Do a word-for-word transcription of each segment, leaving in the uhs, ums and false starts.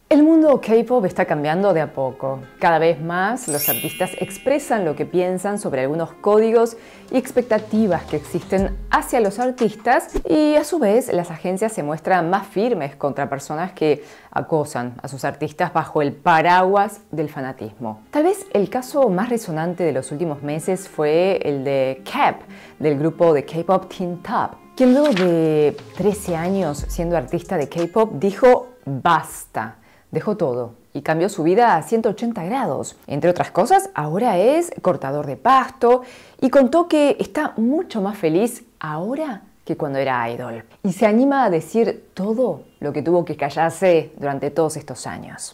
El mundo K-pop está cambiando de a poco. Cada vez más los artistas expresan lo que piensan sobre algunos códigos y expectativas que existen hacia los artistas, y a su vez las agencias se muestran más firmes contra personas que acosan a sus artistas bajo el paraguas del fanatismo. Tal vez el caso más resonante de los últimos meses fue el de K E P, del grupo de K-pop Teen Top, quien luego de trece años siendo artista de K-pop dijo basta. Dejó todo y cambió su vida a ciento ochenta grados. Entre otras cosas, ahora es cortador de pasto y contó que está mucho más feliz ahora que cuando era idol. Y se anima a decir todo lo que tuvo que callarse durante todos estos años.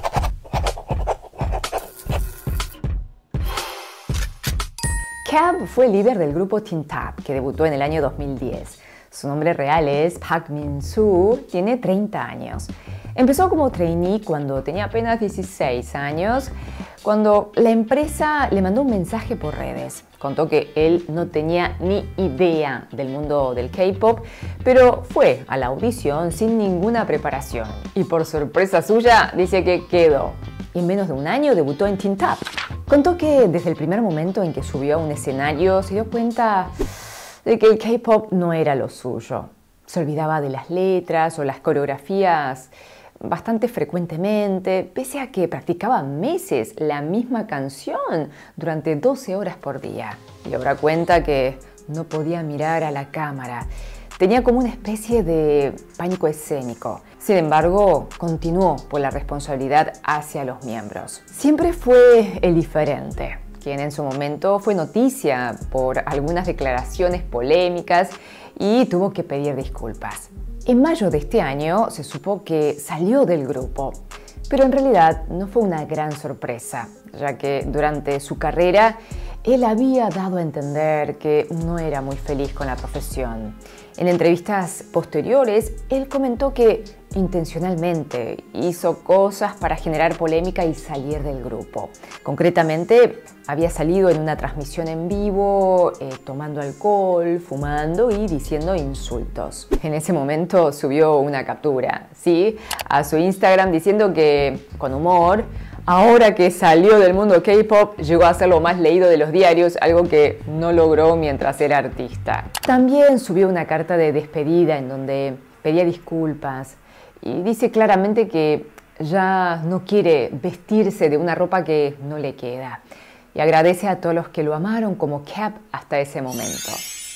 K E P fue líder del grupo Teen Top, que debutó en el año dos mil diez. Su nombre real es Park Min-soo, tiene treinta años. Empezó como trainee cuando tenía apenas dieciséis años, cuando la empresa le mandó un mensaje por redes. Contó que él no tenía ni idea del mundo del K-pop, pero fue a la audición sin ninguna preparación. Y por sorpresa suya, dice que quedó. Y en menos de un año debutó en Teen Top. Contó que desde el primer momento en que subió a un escenario se dio cuenta de que el K-pop no era lo suyo. Se olvidaba de las letras o las coreografías bastante frecuentemente, pese a que practicaba meses la misma canción durante doce horas por día. Y ahora cuenta que no podía mirar a la cámara. Tenía como una especie de pánico escénico. Sin embargo, continuó por la responsabilidad hacia los miembros. Siempre fue el diferente, quien en su momento fue noticia por algunas declaraciones polémicas y tuvo que pedir disculpas. En mayo de este año se supo que salió del grupo, pero en realidad no fue una gran sorpresa, ya que durante su carrera él había dado a entender que no era muy feliz con la profesión. En entrevistas posteriores, él comentó que intencionalmente hizo cosas para generar polémica y salir del grupo. Concretamente, había salido en una transmisión en vivo, eh, tomando alcohol, fumando y diciendo insultos. En ese momento subió una captura, ¿sí?, a su Instagram diciendo que, con humor, ahora que salió del mundo K-pop, llegó a ser lo más leído de los diarios, algo que no logró mientras era artista. También subió una carta de despedida en donde pedía disculpas y dice claramente que ya no quiere vestirse de una ropa que no le queda. Y agradece a todos los que lo amaron como K E P hasta ese momento.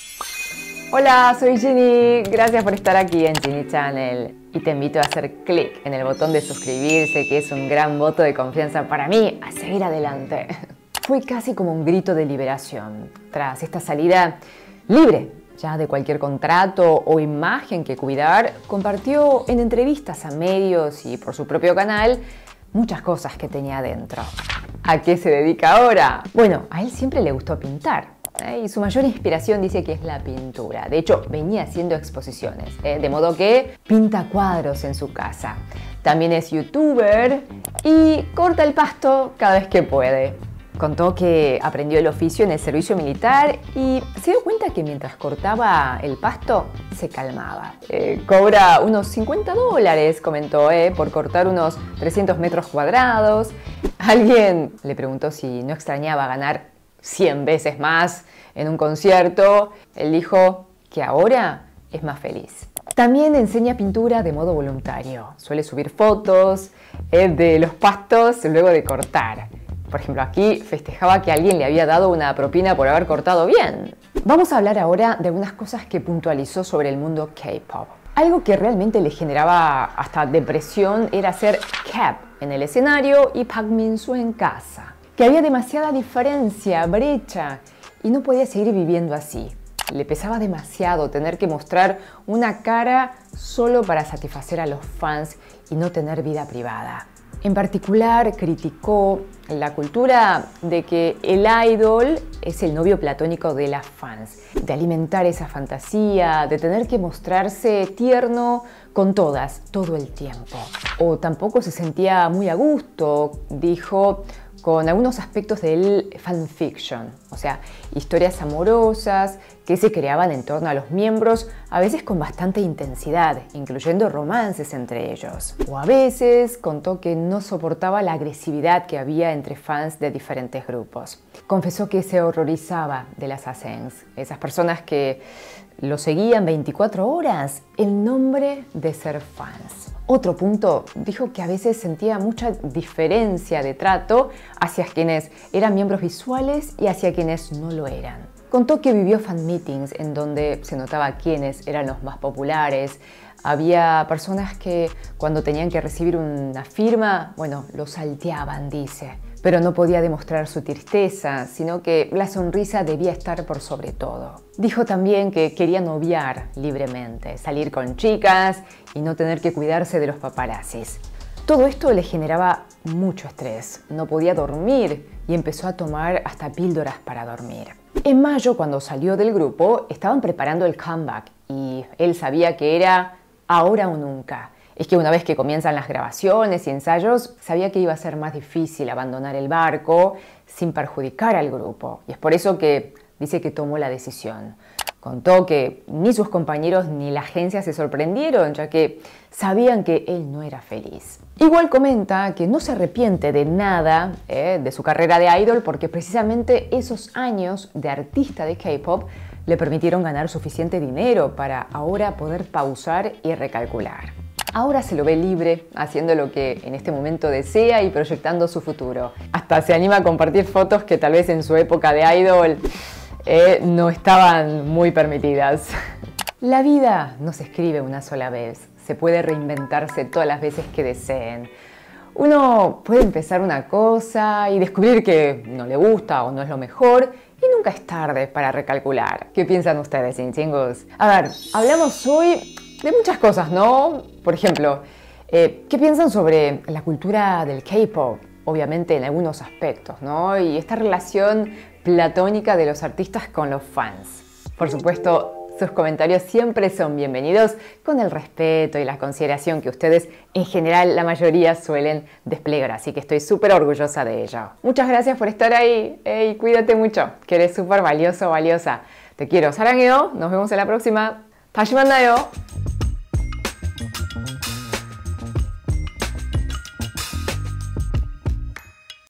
Hola, soy Ginny. Gracias por estar aquí en Ginny Channel. Y te invito a hacer clic en el botón de suscribirse, que es un gran voto de confianza para mí a seguir adelante. Fue casi como un grito de liberación tras esta salida libre ya de cualquier contrato o imagen que cuidar. Compartió en entrevistas a medios y por su propio canal muchas cosas que tenía adentro. ¿A qué se dedica ahora? Bueno, a él siempre le gustó pintar. ¿eh? Y su mayor inspiración dice que es la pintura. De hecho, venía haciendo exposiciones, ¿eh? de modo que pinta cuadros en su casa. También es youtuber y corta el pasto cada vez que puede. Contó que aprendió el oficio en el servicio militar y se dio cuenta que mientras cortaba el pasto se calmaba. Eh, cobra unos cincuenta dólares, comentó, eh, por cortar unos trescientos metros cuadrados. Alguien le preguntó si no extrañaba ganar cien veces más en un concierto. Él dijo que ahora es más feliz. También enseña pintura de modo voluntario. Suele subir fotos eh, de los pastos luego de cortar. Por ejemplo, aquí festejaba que alguien le había dado una propina por haber cortado bien. Vamos a hablar ahora de algunas cosas que puntualizó sobre el mundo K-pop. Algo que realmente le generaba hasta depresión era ser K E P en el escenario y Park Min-soo en casa. Que había demasiada diferencia, brecha, y no podía seguir viviendo así. Le pesaba demasiado tener que mostrar una cara solo para satisfacer a los fans y no tener vida privada. En particular, criticó la cultura de que el idol es el novio platónico de las fans, de alimentar esa fantasía, de tener que mostrarse tierno con todas, todo el tiempo. O tampoco se sentía muy a gusto, dijo, con algunos aspectos del fanfiction, o sea, historias amorosas que se creaban en torno a los miembros, a veces con bastante intensidad, incluyendo romances entre ellos. O a veces contó que no soportaba la agresividad que había entre fans de diferentes grupos. Confesó que se horrorizaba de las Assassins, esas personas que lo seguían veinticuatro horas en nombre de ser fans. Otro punto, dijo que a veces sentía mucha diferencia de trato hacia quienes eran miembros visuales y hacia quienes no lo eran. Contó que vivió fan meetings en donde se notaba quiénes eran los más populares. Había personas que cuando tenían que recibir una firma, bueno, lo salteaban, dice. Pero no podía demostrar su tristeza, sino que la sonrisa debía estar por sobre todo. Dijo también que quería noviar libremente, salir con chicas y no tener que cuidarse de los paparazzis. Todo esto le generaba mucho estrés, no podía dormir y empezó a tomar hasta píldoras para dormir. En mayo, cuando salió del grupo, estaban preparando el comeback y él sabía que era ahora o nunca. Es que una vez que comienzan las grabaciones y ensayos, sabía que iba a ser más difícil abandonar el barco sin perjudicar al grupo. Y es por eso que dice que tomó la decisión. Contó que ni sus compañeros ni la agencia se sorprendieron, ya que sabían que él no era feliz. Igual comenta que no se arrepiente de nada eh, de su carrera de idol, porque precisamente esos años de artista de K-pop le permitieron ganar suficiente dinero para ahora poder pausar y recalcular. Ahora se lo ve libre, haciendo lo que en este momento desea y proyectando su futuro. Hasta se anima a compartir fotos que tal vez en su época de idol eh, no estaban muy permitidas. La vida no se escribe una sola vez, se puede reinventarse todas las veces que deseen. Uno puede empezar una cosa y descubrir que no le gusta o no es lo mejor, y nunca es tarde para recalcular. ¿Qué piensan ustedes, chinchingos? A ver, hablamos hoy de muchas cosas, ¿no? Por ejemplo, eh, ¿qué piensan sobre la cultura del K-pop? Obviamente en algunos aspectos, ¿no? Y esta relación platónica de los artistas con los fans. Por supuesto, sus comentarios siempre son bienvenidos, con el respeto y la consideración que ustedes, en general, la mayoría suelen desplegar. Así que estoy súper orgullosa de ello. Muchas gracias por estar ahí. Hey, cuídate mucho, que eres súper valioso, valiosa. Te quiero. 사랑해요. Nos vemos en la próxima. 다시 만나요.